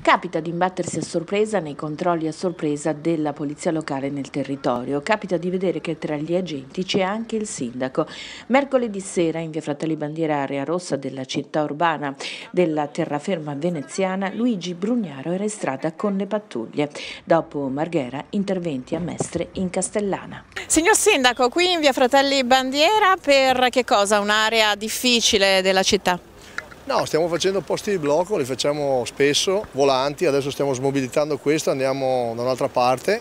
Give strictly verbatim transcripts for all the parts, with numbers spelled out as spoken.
Capita di imbattersi a sorpresa nei controlli a sorpresa della polizia locale nel territorio. Capita di vedere che tra gli agenti c'è anche il sindaco. Mercoledì sera in via Fratelli Bandiera, area rossa della città urbana della terraferma veneziana, Luigi Brugnaro era in strada con le pattuglie. Dopo Marghera, interventi a Mestre in Castellana. Signor Sindaco, qui in via Fratelli Bandiera per che cosa? Un'area difficile della città? No, stiamo facendo posti di blocco, li facciamo spesso, volanti, adesso stiamo smobilitando questo, andiamo da un'altra parte,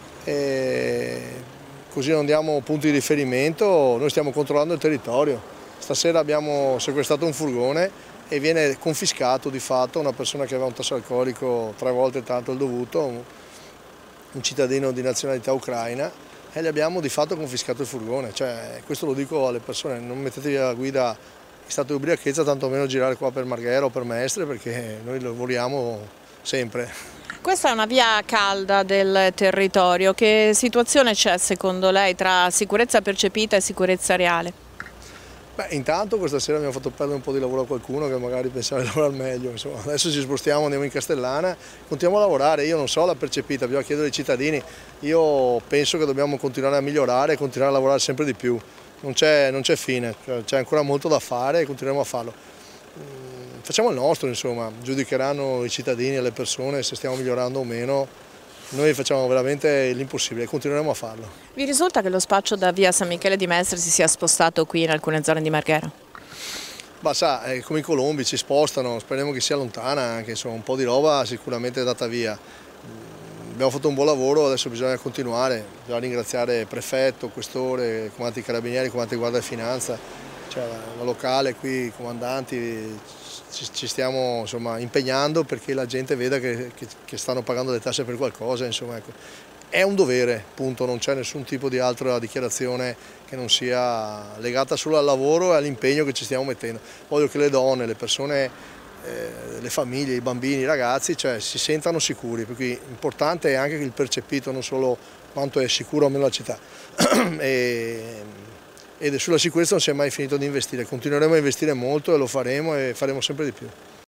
e così non diamo punti di riferimento, noi stiamo controllando il territorio. Stasera abbiamo sequestrato un furgone e viene confiscato di fatto una persona che aveva un tasso alcolico tre volte tanto il dovuto, un, un cittadino di nazionalità ucraina, e gli abbiamo di fatto confiscato il furgone. Cioè, questo lo dico alle persone, non mettetevi alla guida in stato di ubriachezza, tantomeno girare qua per Marghera o per Mestre, perché noi lavoriamo sempre. Questa è una via calda del territorio, che situazione c'è secondo lei tra sicurezza percepita e sicurezza reale? Beh, intanto questa sera abbiamo fatto perdere un po' di lavoro a qualcuno che magari pensava di lavorare meglio. Insomma, adesso ci spostiamo, andiamo in Castellana, continuiamo a lavorare. Io non so la percepita, bisogna chiedere ai cittadini. Io penso che dobbiamo continuare a migliorare e continuare a lavorare sempre di più. Non c'è fine, c'è ancora molto da fare e continueremo a farlo. Facciamo il nostro, insomma, giudicheranno i cittadini e le persone se stiamo migliorando o meno. Noi facciamo veramente l'impossibile e continueremo a farlo. Vi risulta che lo spaccio da via San Michele di Mestre si sia spostato qui in alcune zone di Marghera? Ma sa, è come i colombi, si spostano, speriamo che sia lontana anche, insomma, un po' di roba sicuramente è data via. Abbiamo fatto un buon lavoro, adesso bisogna continuare, bisogna ringraziare prefetto, questore, comandante carabinieri, comandante guardia e finanza, cioè la locale qui, i comandanti, ci, ci stiamo insomma, impegnando perché la gente veda che, che, che stanno pagando le tasse per qualcosa, insomma, ecco. È un dovere, punto, non c'è nessun tipo di altra dichiarazione che non sia legata solo al lavoro e all'impegno che ci stiamo mettendo. Voglio che le donne, le persone, Eh, le famiglie, i bambini, i ragazzi, cioè, si sentano sicuri, per cui importante è anche il percepito, non solo quanto è sicuro o meno la città. e, e sulla sicurezza non si è mai finito di investire, continueremo a investire molto e lo faremo e faremo sempre di più.